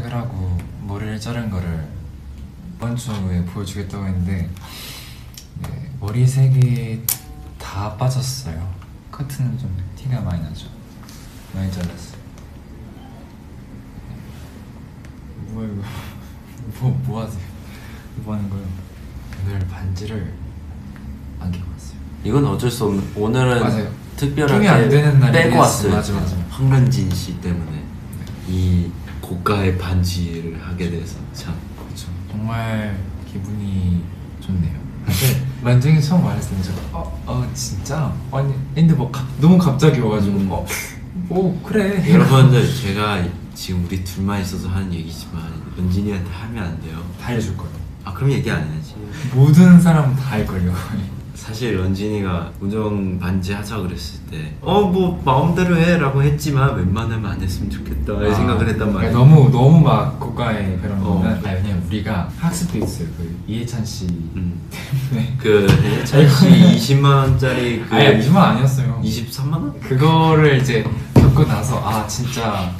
염색을 하고 머리를 자른 거를 이번 주에 보여주겠다고 했는데 네, 머리색이 다 빠졌어요. 커트는 좀 티가 많이 나죠. 많이 잘랐어요. 뭐야 이거 뭐 하세요? 뭐 하는 거예요? 오늘 반지를 안 끼고 왔어요. 이건 어쩔 수 없는, 오늘은 맞아요. 특별하게 안 되는 날이 빼고 왔어요. 맞아. 황ren진 씨 때문에 이 고가의 반지를 하게 돼서 참 그렇죠. 정말 기분이 좋네요. 사실 만중이 처음 말했을 때 진짜? 아니 근데 뭐 너무 갑자기 와가지고 뭐 그래 여러분들, 제가 지금 우리 둘만 있어서 하는 얘기지만 런진이한테 하면 안 돼요. 다 해줄 거예요. 아, 그럼 얘기 안 해야지. 모든 사람은 다 할걸요. 사실 런진이가 우정 반지 하자 그랬을 때 뭐 마음대로 해 라고 했지만 웬만하면 안 했으면 좋겠다 생각을 했단 말이야. 너무 막 고가의 그런 거는 왜냐면 우리가 학습도 있어요. 그 이해찬 씨 때문에 그 이해찬 씨 20만원짜리 그 아니 20만 아니었어요. 23만원? 그거를 이제 겪고 나서 진짜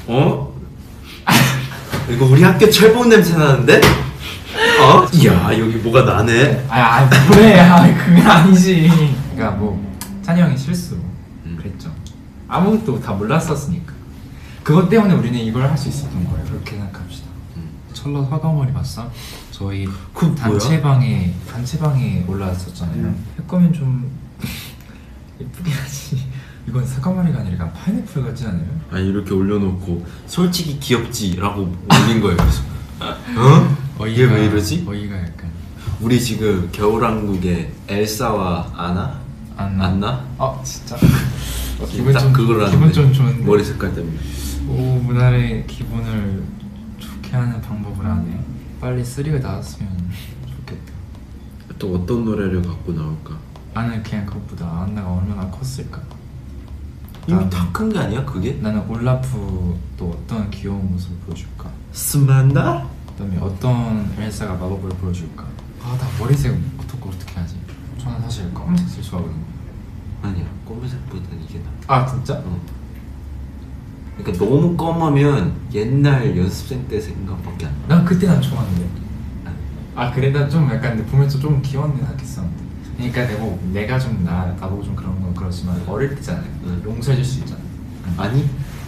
이거 우리 학교 철봉 냄새 나는데? 이야, 여기 뭐가 나네? 그래. 그게 아니지. 그러니까 뭐 찬이 형이 실수 그랬죠. 아무것도 다 몰랐었으니까. 그것 때문에 우리는 이걸 할 수 있었던 거예요. 그렇게 생각합시다. 철러 화가머리 봤어? 저희 단체방에 올라왔었잖아요. 할 거면 좀 예쁘게 하지. 이건 사과머리가 아니라 약간 파인애플 같지 않아요? 아니, 이렇게 올려놓고 솔직히 귀엽지라고 올린 거예요. 그래서 이게 왜 이러지? 어이가 약간 우리 지금 겨울왕국의 엘사와 안나? 진짜? 기분 좀 그걸 기분 좀 좋은데 머리 색깔 때문에. 문화의 기분을 좋게 하는 방법을 하네. 빨리 3가 나왔으면 좋겠다. 또 어떤 노래를 갖고 나올까? 나는 그냥 그것보다 안나가 얼마나 컸을까. 이미 다 큰 게 아니야 그게? 나는 올라프 또 어떤 귀여운 모습을 보여줄까? 스만다? 그다음에 어떤 엘사가 마법을 보여줄까? 나 머리색 어떻게 하지? 저는 사실 검은색을 좋아하거든요. 아니야, 검은색보다는 이게 나. 진짜? 그러니까 너무 검으면 옛날 연습생 때 생각밖에 안 나. 난 그때 난 좋았는데. 그래? 난 좀 약간 근데 보면서 좀 귀여운 데 생각했었는데. 그러니까 내가 좀 나보고 좀 그런 건 그렇지만 어릴 때잖아요. 용서해줄 수 있잖아. 아니?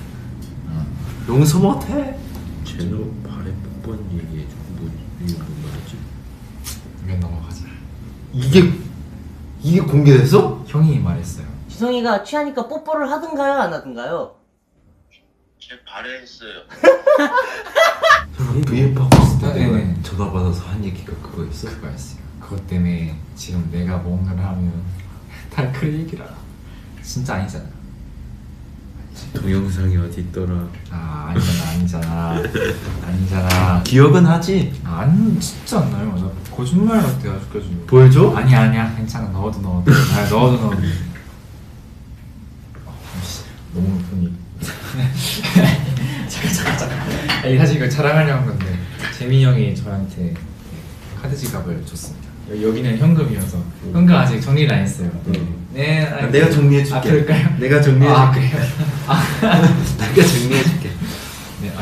용서 못해. 제노 발에 뽀뽀한 얘기해줘. 이게 뭔 말이지? 이건 넘어가자. 이게 공개됐어? 형이 말했어요. 지성이가 취하니까 뽀뽀를 하든가요 안 하든가요? 제 발에 했어요. V앱하고 있을 때 네네. 내가 전화 받아서 한 얘기가 그거였어? 그거였어요. 그것 때문에 지금 내가 뭔가를 하면 다 그 얘기라. 진짜 아니잖아. 동영상이 어디 있더라. 아니잖아. 기억은 하지? 진짜 안 나요. 나 거짓말 같아 아직까지. 보여줘? 아니야 괜찮아. 넣어도 넣어도. 너무 분위. 잠깐. 아니 사실 이거 자랑하려고 한 건데 재민이 형이 저한테 카드 지갑을 줬습니다. 여기는 현금이어서 현금 아직 정리를 안 했어요. 네. 내가 정리해줄게. 그럴까요? 내가 정리해줄게. 그래요? 내가 정리해줄게. 네.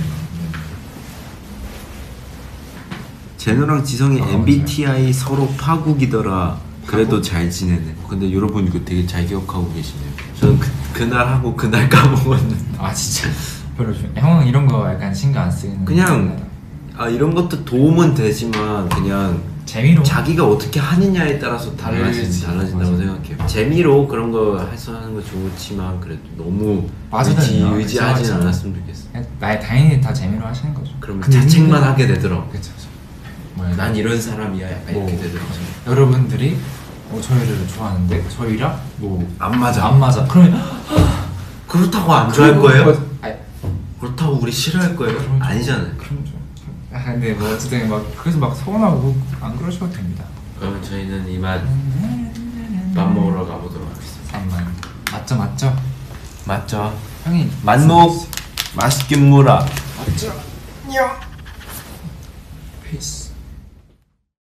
제노랑 지성이 MBTI 서로 파국이더라. 그래도 잘 지내네. 근데 여러분 이거 되게 잘 기억하고 계시네요. 저는 그날 하고 그날 까먹었는데. 진짜 별로 형은 이런 거 약간 신경 안 쓰는. 그냥 이런 것도 도움은 되지만 그냥 재미로 자기가 어떻게 하느냐에 따라서 달라진다고 맞아. 생각해요. 재미로 그런 거 해서 하는 거 좋지만 그래도 너무 의지하진 그쵸. 않았으면 좋겠어. 당연히 다 재미로 하시는 거죠. 그러면 자책만 하게 되더라고. 그쵸. 난 이런 사람이야 약간 이렇게 되더라고. 여러분들이 저희를 좋아하는데 저희랑 안 맞아. 그러면 그렇다고 안 좋아할 거예요? 아니, 그렇다고 우리 싫어할 거예요? 아니잖아요. 그럼 좀. 근데 어쨌든 그래서 서운하고 안 그러셔도 됩니다. 그러면 저희는 이만 밥 먹으러 가보도록 하겠습니다. 3만 맞죠? 맞죠? 형이 만목 맛있게 물어. 맞죠? 냥.